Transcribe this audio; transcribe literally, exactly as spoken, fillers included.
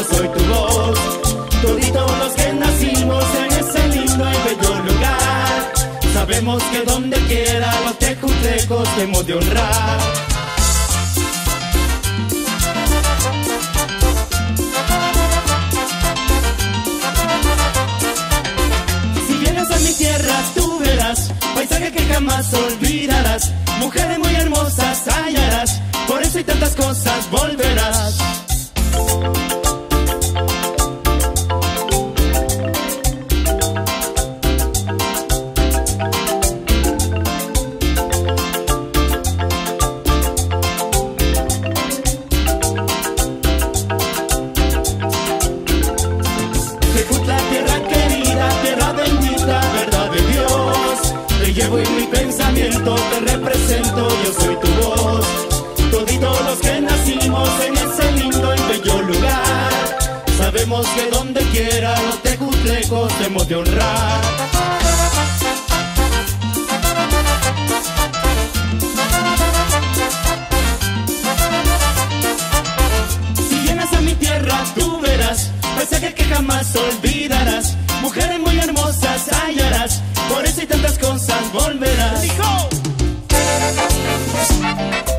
yo soy tu voz. Toditos los que nacimos en ese lindo y bello lugar, sabemos que donde quiera los tejutecos hemos de honrar. Si vienes a mi tierra tú verás paisaje que jamás olvidarás, mujeres muy hermosas hallarás, por eso y tantas cosas volverás. Tejutla, tierra querida, tierra bendita, verdad de Dios. Te llevo en mi pensamiento, te represento, yo soy tu voz. Toditos los que nacimos en ese lindo y bello lugar, sabemos que donde quiera los tejutlecos hemos de honrar. Si vienes a mi tierra tú verás paisajes que jamás olvidarás, mujeres muy hermosas hallarás, por eso y tantas cosas volverás. ¡Hijo!